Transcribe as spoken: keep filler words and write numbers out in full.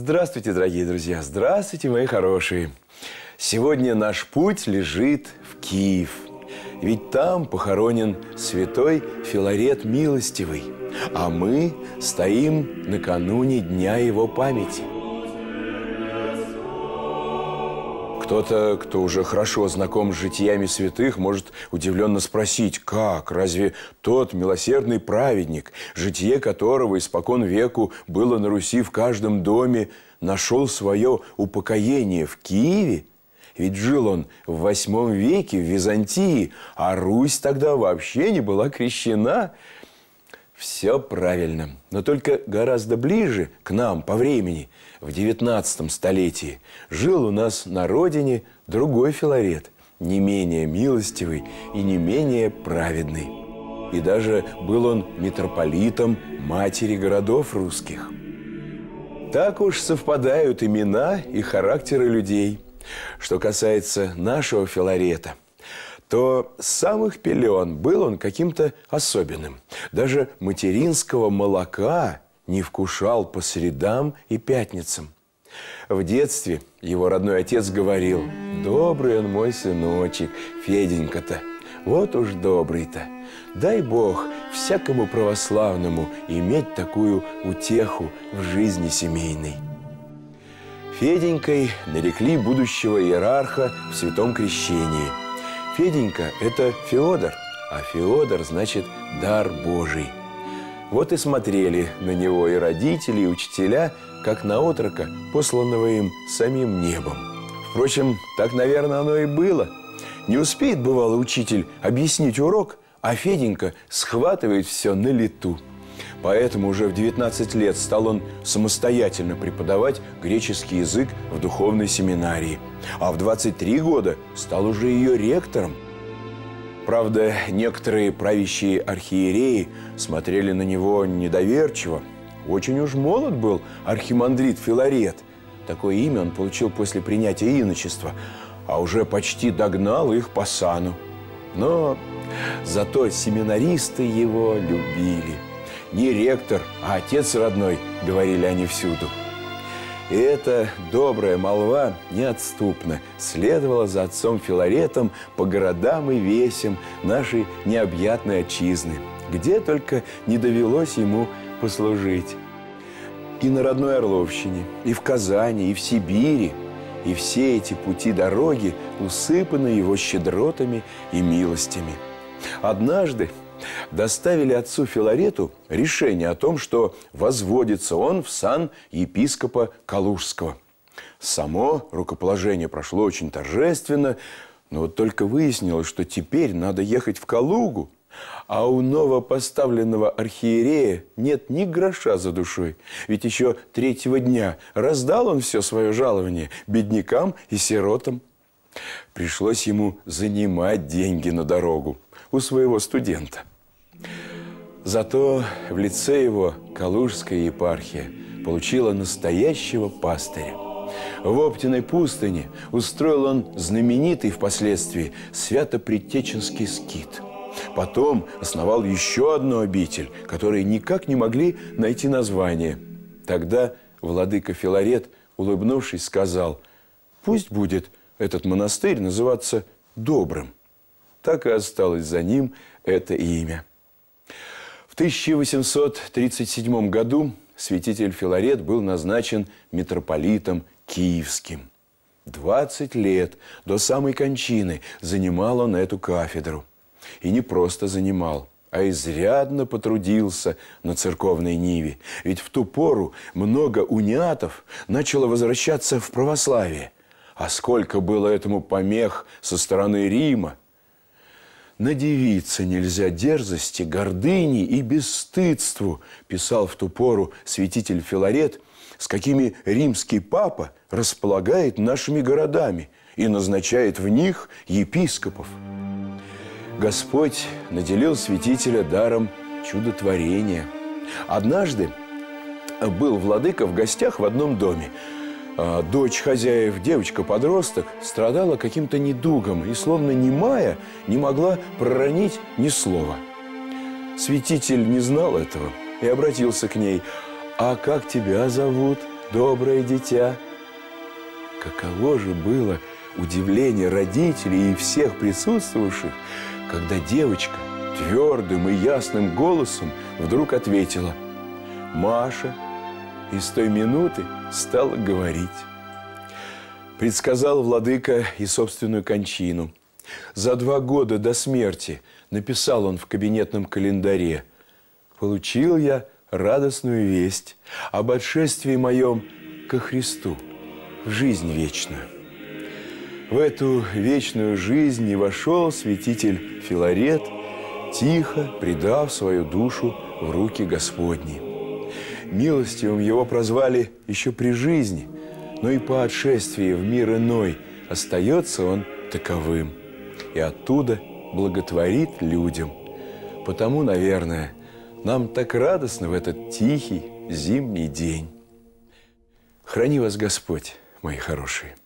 Здравствуйте, дорогие друзья! Здравствуйте, мои хорошие! Сегодня наш путь лежит в Киев. Ведь там похоронен святой Филарет Милостивый. А мы стоим накануне дня его памяти. Кто-то, кто уже хорошо знаком с житиями святых, может удивленно спросить, как? Разве тот милосердный праведник, житие которого испокон веку было на Руси в каждом доме, нашел свое упокоение в Киеве? Ведь жил он в восьмом веке в Византии, а Русь тогда вообще не была крещена. Все правильно, но только гораздо ближе к нам по времени, в девятнадцатом столетии, жил у нас на родине другой Филарет, не менее милостивый и не менее праведный. И даже был он митрополитом матери городов русских. Так уж совпадают имена и характеры людей. Что касается нашего Филарета, то с самых пелен был он каким-то особенным. Даже материнского молока не вкушал по средам и пятницам. В детстве его родной отец говорил: «Добрый он мой сыночек, Феденька-то, вот уж добрый-то. Дай Бог всякому православному иметь такую утеху в жизни семейной». Феденькой нарекли будущего иерарха в святом крещении. Феденька – это Феодор, а Феодор значит «дар Божий». Вот и смотрели на него и родители, и учителя, как на отрока, посланного им самим небом. Впрочем, так, наверное, оно и было. Не успеет, бывало, учитель объяснить урок, а Феденька схватывает все на лету. Поэтому уже в девятнадцать лет стал он самостоятельно преподавать греческий язык в духовной семинарии. А в двадцать три года стал уже ее ректором. Правда, некоторые правящие архиереи смотрели на него недоверчиво. Очень уж молод был архимандрит Филарет. Такое имя он получил после принятия иночества, а уже почти догнал их по сану. Но зато семинаристы его любили. Не ректор, а отец родной, говорили они всюду. И эта добрая молва неотступно следовала за отцом Филаретом по городам и весям нашей необъятной отчизны, где только не довелось ему послужить. И на родной Орловщине, и в Казани, и в Сибири. И все эти пути-дороги усыпаны его щедротами и милостями. Однажды доставили отцу Филарету решение о том, что возводится он в сан епископа Калужского. Само рукоположение прошло очень торжественно, но вот только выяснилось, что теперь надо ехать в Калугу, а у новопоставленного архиерея нет ни гроша за душой. Ведь еще третьего дня раздал он все свое жалование беднякам и сиротам. Пришлось ему занимать деньги на дорогу у своего студента. Зато в лице его Калужская епархия получила настоящего пастыря. В Оптиной пустыне устроил он знаменитый впоследствии Свято-Предтеченский скит. Потом основал еще одну обитель, которой никак не могли найти название. Тогда владыка Филарет, улыбнувшись, сказал: «Пусть будет этот монастырь называться Добрым». Так и осталось за ним это имя. В тысяча восемьсот тридцать седьмом году святитель Филарет был назначен митрополитом Киевским. двадцать лет до самой кончины занимал он эту кафедру. И не просто занимал, а изрядно потрудился на церковной ниве. Ведь в ту пору много униатов начало возвращаться в православие. А сколько было этому помех со стороны Рима! «Надивиться нельзя дерзости, гордыни и бесстыдству», писал в ту пору святитель Филарет, с какими римский папа располагает нашими городами и назначает в них епископов. Господь наделил святителя даром чудотворения. Однажды был владыка в гостях в одном доме. Дочь хозяев, девочка-подросток, страдала каким-то недугом и, словно немая, не могла проронить ни слова. Святитель не знал этого и обратился к ней: «А как тебя зовут?» доброе дитя». Каково же было удивление родителей и всех присутствовавших, когда девочка твердым и ясным голосом вдруг ответила: «Маша», и с той минуты стала говорить. Предсказал владыка и собственную кончину. За два года до смерти написал он в кабинетном календаре: «Получил я радостную весть об отшествии моем ко Христу в жизнь вечную». В эту вечную жизнь и вошел святитель Филарет, тихо предав свою душу в руки Господни. Милостивым его прозвали еще при жизни, но и по отшествии в мир иной остается он таковым. И оттуда благотворит людям. Потому, наверное, нам так радостно в этот тихий зимний день. Храни вас Господь, мои хорошие.